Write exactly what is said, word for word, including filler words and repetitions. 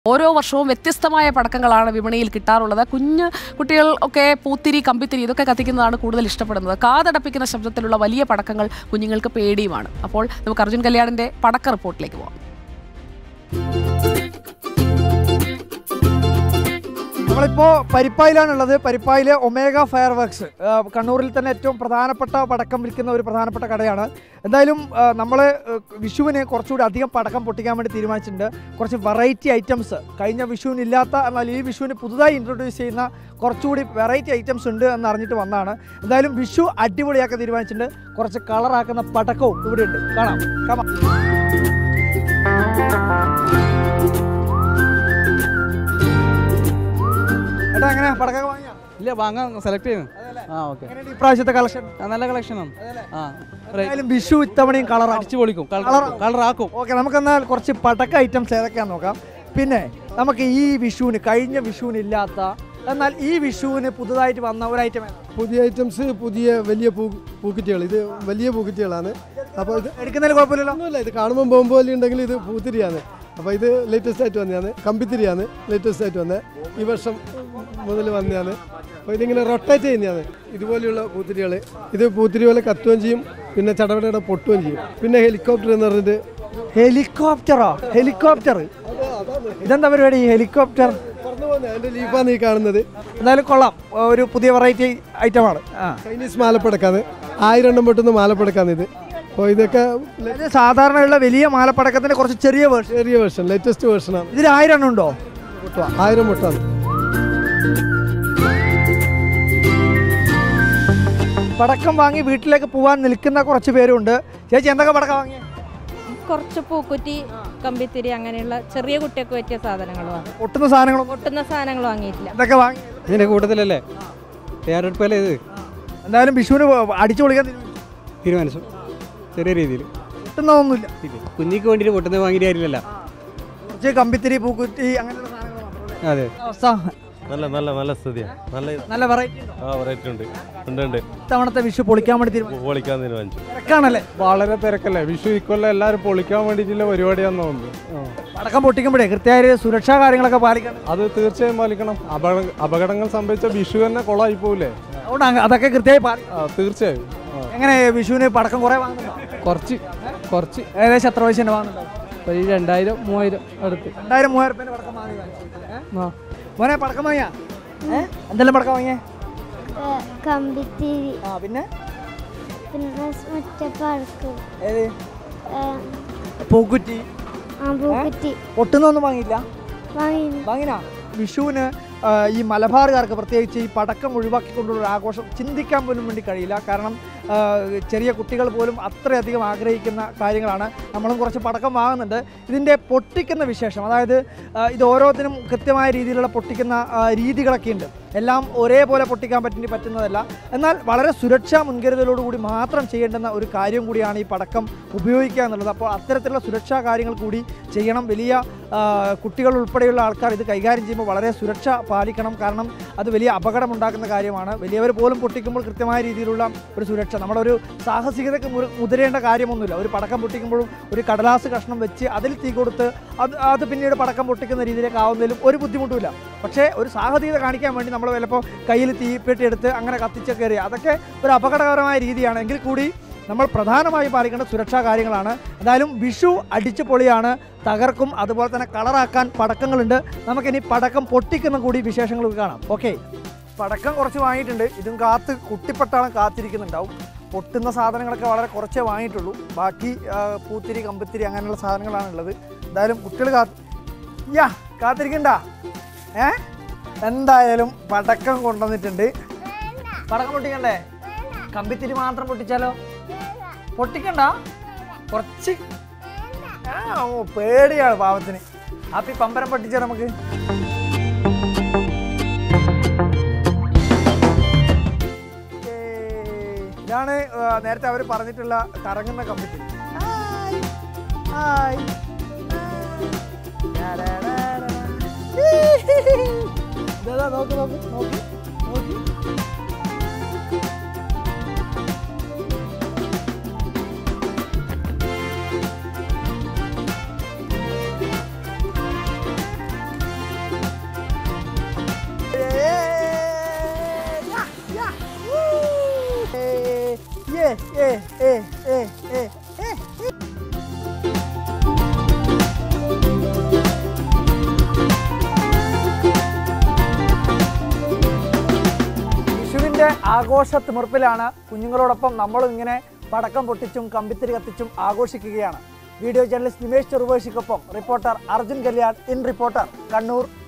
ഓരോ വർഷവും വ്യത്യസ്തമായ പടക്കങ്ങളാണ് വിപണിയിൽ കിട്ടാറുള്ളത്. കുഞ്ഞു കുട്ടികൾ ഒക്കെ പൂത്തിരി, കമ്പിത്തിരി ഇതൊക്കെ കത്തിക്കുന്നതാണ് കൂടുതൽ ഇഷ്ടപ്പെടുന്നത്. കാതടപ്പിക്കുന്ന ശബ്ദത്തിലുള്ള വലിയ പടക്കങ്ങൾ കുഞ്ഞുങ്ങൾക്ക് പേടിയുമാണ്. അപ്പോൾ നമുക്ക് അർജുൻ കല്യാണിന്റെ പടക്ക റിപ്പോർട്ടിലേക്ക് പോകാം. നമ്മളിപ്പോൾ പരിപ്പായിലാണുള്ളത്. പരിപ്പായിലെ ഒമേഗ ഫയർ വർക്ക്സ് കണ്ണൂരിൽ തന്നെ ഏറ്റവും പ്രധാനപ്പെട്ട പടക്കം വിൽക്കുന്ന ഒരു പ്രധാനപ്പെട്ട കടയാണ്. എന്തായാലും നമ്മൾ വിഷുവിന് കുറച്ചുകൂടി അധികം പടക്കം പൊട്ടിക്കാൻ വേണ്ടി തീരുമാനിച്ചിട്ടുണ്ട്. കുറച്ച് വെറൈറ്റി ഐറ്റംസ് കഴിഞ്ഞ വിഷുവിനില്ലാത്ത, എന്നാൽ ഈ വിഷുവിന് പുതുതായി ഇൻട്രൊഡ്യൂസ് ചെയ്യുന്ന കുറച്ചുകൂടി വെറൈറ്റി ഐറ്റംസ് ഉണ്ട് എന്ന് അറിഞ്ഞിട്ട് വന്നതാണ്. എന്തായാലും വിഷു അടിപൊളിയാക്കാൻ തീരുമാനിച്ചിട്ടുണ്ട്. കുറച്ച് കളറാക്കുന്ന പടക്കവും ഇവിടെ ഉണ്ട്. കാണാം കാണാം എങ്ങനെ പടക്കം വാങ്ങിയാ? ഇല്ല, വാങ്ങാൻ സെലക്ട് ചെയ്യുന്നു. ആ ഓക്കെ. ഇപ്രാവശ്യത്തെ കളക്ഷൻ നല്ല കളക്ഷനാണ്. വിഷു ഇത്തവണയും കളർ അടിച്ചു പൊളിക്കും, കളറാക്കും. ഓക്കെ, നമുക്കെന്നാൽ കുറച്ച് പടക്ക ഐറ്റംസ് ഏതൊക്കെയാണെന്ന് നോക്കാം. പിന്നെ നമുക്ക് ഈ വിഷുവിന്, കഴിഞ്ഞ വിഷുവിന് ഇല്ലാത്ത, എന്നാൽ ഈ വിഷുവിന് പുതുതായിട്ട് വന്ന ഒരു ഐറ്റം പുതിയ ഐറ്റംസ്, പുതിയ വലിയ പൂ പൂക്കുറ്റികൾ. ഇത് വലിയ പൂക്കുറ്റികളാണ്. അപ്പോൾ ഇത് എടുക്കുന്നതിൽ കുഴപ്പമില്ലല്ലോ. ഒന്നുമില്ല, ഇത് കാണുമ്പോൾ ബോംബ് പോലെ ഉണ്ടെങ്കിൽ ഇത് പൂത്തിരിയാണ്. അപ്പോൾ ഇത് ലേറ്റസ്റ്റ് ആയിട്ട് വന്നതാണ്. കമ്പിത്തിരിയാണ് ലേറ്റസ്റ്റ് ആയിട്ട് വന്നത്. ഈ വർഷം മുതൽ വന്നതാണ്. അപ്പോൾ ഇതിങ്ങനെ റൊട്ടേറ്റ് ചെയ്യുന്നതാണ്. ഇതുപോലെയുള്ള പൂത്തിരികൾ. ഇത് പൂത്തിരി പോലെ കത്തുകയും ചെയ്യും, പിന്നെ ചടപടയുടെ പൊട്ടുകയും ചെയ്യും. പിന്നെ ഹെലികോപ്റ്റർ എന്ന് പറഞ്ഞിട്ട്. ഹെലികോപ്റ്ററോ? ഹെലികോപ്റ്റർ ഇതെന്താ പരിപാടി? ഈ ഹെലികോപ്റ്റർ പറഞ്ഞു പോകുന്നത് അതിൻ്റെ ലീഫാണ് ഈ കാണുന്നത്. എന്തായാലും കൊള്ളാം, ഒരു പുതിയ വെറൈറ്റി ഐറ്റമാണ്. ചൈനീസ് മാലപ്പടക്കാണ്. ആയിരം എണ്ണം പൊട്ടുന്ന മാലപ്പടക്കാണ് ഇത്. അപ്പോൾ ഇതൊക്കെ സാധാരണയുള്ള വലിയ മാലപ്പടക്കത്തിന്റെ കുറച്ച് ചെറിയ വേർഷൻ, ചെറിയ വേർഷൻ, ലേറ്റസ്റ്റ് വേർഷനാണ്. ഇതിൽ ആയിരം എണ്ണം ഉണ്ടോ? ആയിരം പൊട്ടാണ്. പടക്കം വാങ്ങി വീട്ടിലേക്ക് പോകാൻ നിൽക്കുന്ന കുറച്ച് പേരുണ്ട്. ചേച്ചി എന്തൊക്കെ പടക്കം വാങ്ങിയ? കുറച്ച് പൂക്കുറ്റി, കമ്പിത്തിരി, അങ്ങനെയുള്ള ചെറിയ കുട്ടിയൊക്കെ പറ്റിയ സാധനങ്ങൾ വാങ്ങി. പൊട്ടുന്ന സാധനങ്ങൾ പൊട്ടുന്ന സാധനങ്ങൾ വാങ്ങിയിട്ടില്ല. എന്തൊക്കെ വാങ്ങി? ഇതിന്റെ കൂട്ടത്തിലല്ലേ തയ്യാറെടുപ്പല്ലേ ഇത്? എന്തായാലും വിഷുവിന് അടിച്ചു പൊളിക്കാൻ തീരുമാനിച്ചു. ചെറിയ രീതിയിൽ പൊട്ടുന്നതൊന്നുമില്ല. കുഞ്ഞിക്ക് വേണ്ടിയിട്ട് പൊട്ടുന്നത് വാങ്ങിയിട്ട് കാര്യമില്ലല്ലോ. കുറച്ച് കമ്പിത്തിരി, പൂക്കുറ്റി അങ്ങനെയുള്ള സാധനങ്ങൾ മാത്രമല്ലേ? അതെ. അവസ്ഥ നല്ല നല്ല നല്ല സ്ഥിതിയാണ്. നല്ല നല്ല വെറൈറ്റി ആ വെറൈറ്റി ഉണ്ട് ഉണ്ട് ഉണ്ട് ഇത്തവണത്തെ വിഷു പൊളിക്കാൻ വേണ്ടി തീരുമാനിച്ചു. പൊളിക്കാൻ തീരുമാനിച്ചു. തിരക്കാണല്ലേ? വളരെ തിരക്കല്ലേ. വിഷു ഇക്കൊല്ലം എല്ലാവരും പൊളിക്കാൻ വേണ്ടിയിട്ടുള്ള പരിപാടിയാണെന്ന് തോന്നുന്നു. പടക്കം പൊട്ടിക്കുമ്പോഴേ കൃത്യമായ സുരക്ഷാ കാര്യങ്ങളൊക്കെ പാലിക്കണം. അത് തീർച്ചയായും പാലിക്കണം. അപകടങ്ങൾ സംഭവിച്ച വിഷു തന്നെ കൊളായി പോവില്ലേ? അതുകൊണ്ട് അതൊക്കെ കൃത്യമായി പാലിക്കണം. തീർച്ചയായും. എങ്ങനെ വിഷുവിന് പടക്കം കുറെ വാങ്ങുന്നുണ്ടോ? കുറച്ച് കുറച്ച് ഏകദേശം എത്ര പൈസ വാങ്ങുന്നുണ്ടോ? ഒരു രണ്ടായിരം മൂവായിരം അടുത്ത്. രണ്ടായിരം മൂവായിരം രൂപ പടക്കം വാങ്ങി. മോനെ പടക്കം വാങ്ങിയാ? എന്തെല്ലാം പടക്കം വാങ്ങിയേ? കമ്പിത്തിരി, ആ പിന്നെ പിന്നെ മറ്റേ പടക്കം, ഏത്? പൂക്കുറ്റി, പൂക്കുറ്റി പൊട്ടുന്നൊന്നും വാങ്ങിയില്ല? വാങ്ങി. വാങ്ങിനാ? വിഷുവിന് ഈ മലബാറുകാർക്ക് പ്രത്യേകിച്ച് ഈ പടക്കം ഒഴിവാക്കിക്കൊണ്ടുള്ള ഒരു ആഘോഷം ചിന്തിക്കാൻ പോലും വേണ്ടി കഴിയില്ല. കാരണം ചെറിയ കുട്ടികൾ പോലും അത്രയധികം ആഗ്രഹിക്കുന്ന കാര്യങ്ങളാണ്. നമ്മളും കുറച്ച് പടക്കം വാങ്ങുന്നുണ്ട്. ഇതിൻ്റെ പൊട്ടിക്കുന്ന വിശേഷം, അതായത് ഇത് ഓരോത്തിനും കൃത്യമായ രീതിയിലുള്ള പൊട്ടിക്കുന്ന രീതികളൊക്കെ ഉണ്ട്. എല്ലാം ഒരേപോലെ പൊട്ടിക്കാൻ പറ്റി പറ്റുന്നതല്ല. എന്നാൽ വളരെ സുരക്ഷാ മുൻകരുതലോടുകൂടി മാത്രം ചെയ്യേണ്ടുന്ന ഒരു കാര്യം കൂടിയാണ് ഈ പടക്കം ഉപയോഗിക്കുക എന്നുള്ളത്. അപ്പോൾ അത്തരത്തിലുള്ള സുരക്ഷാ കാര്യങ്ങൾ കൂടി ചെയ്യണം. വലിയ കുട്ടികൾ ഉൾപ്പെടെയുള്ള ആൾക്കാർ ഇത് കൈകാര്യം ചെയ്യുമ്പോൾ വളരെ സുരക്ഷ പാലിക്കണം. കാരണം അത് വലിയ അപകടമുണ്ടാക്കുന്ന കാര്യമാണ്. വലിയവർ പോലും പൊട്ടിക്കുമ്പോൾ കൃത്യമായ രീതിയിലുള്ള ഒരു സുരക്ഷ, നമ്മളൊരു സാഹസികതയ്ക്ക് മുതിരേണ്ട കാര്യമൊന്നുമില്ല. ഒരു പടക്കം പൊട്ടിക്കുമ്പോഴും ഒരു കടലാസ് കഷ്ണം വെച്ച് അതിൽ തീ കൊടുത്ത് അത് അത് പിന്നീട് പടക്കം പൊട്ടിക്കുന്ന രീതിയിലേക്ക് ആവുന്നതിലും ഒരു ബുദ്ധിമുട്ടുമില്ല. പക്ഷേ ഒരു സാഹസികത കാണിക്കാൻ വേണ്ടി നമ്മൾ ചിലപ്പോൾ കയ്യിൽ തീപ്പെട്ടി എടുത്ത് അങ്ങനെ കത്തിച്ചൊക്കെ എറിയുക, അതൊക്കെ ഒരു അപകടകരമായ രീതിയാണ്. എങ്കിൽ കൂടി നമ്മൾ പ്രധാനമായും പാലിക്കേണ്ട സുരക്ഷാ കാര്യങ്ങളാണ്. എന്തായാലും വിഷു അടിച്ചു പൊളിയാണ്, തകർക്കും. അതുപോലെ തന്നെ കളറാക്കാൻ പടക്കങ്ങളുണ്ട്. നമുക്കിനി പടക്കം പൊട്ടിക്കുന്ന കൂടി വിശേഷങ്ങൾ കാണാം. ഓക്കെ, പടക്കം കുറച്ച് വാങ്ങിയിട്ടുണ്ട്. ഇതും കാത്ത് കുട്ടിപ്പട്ടാളം കാത്തിരിക്കുന്നുണ്ടാവും. പൊട്ടുന്ന സാധനങ്ങളൊക്കെ വളരെ കുറച്ചേ വാങ്ങിയിട്ടുള്ളൂ. ബാക്കി പൂത്തിരി, കമ്പിത്തിരി അങ്ങനെയുള്ള സാധനങ്ങളാണ് ഉള്ളത്. എന്തായാലും കുട്ടികൾ കാത്ത് യാ കാത്തിരിക്കണ്ട. ഏ എന്തായാലും പടക്കം കൊണ്ടുവന്നിട്ടുണ്ട്. പടക്കം പൊട്ടിക്കണ്ടേ? കമ്പിത്തിരി മാത്രം പൊട്ടിച്ചാലോ? പൊട്ടിക്കണ്ട, കുറച്ച്. ആ ഓ പേടിയാണ് പാവത്തിന്. അപ്പൊ ഈ പമ്പരം പൊട്ടിച്ചാൽ നമുക്ക് ഇതാണ് നേരത്തെ അവർ പറഞ്ഞിട്ടുള്ള കറങ്ങുന്ന കമ്പിത്തിരി. നോക്ക് നോക്ക് നോക്ക് നോക്കി. ഏ ഏ ഏ ഏ ഏ വിഷുവിൻ്റെ ആഘോഷ തിമിർപ്പിലാണ് കുഞ്ഞുങ്ങളോടൊപ്പം നമ്മളും ഇങ്ങനെ പടക്കം പൊട്ടിച്ചും കമ്പിത്തിരി കത്തിച്ചും ആഘോഷിക്കുകയാണ്. വീഡിയോ ജേർണലിസ്റ്റ് നിമേഷ് ചെറുവേശിക്കൊപ്പം reporter Arjun Kalyan in Reporter Kannur.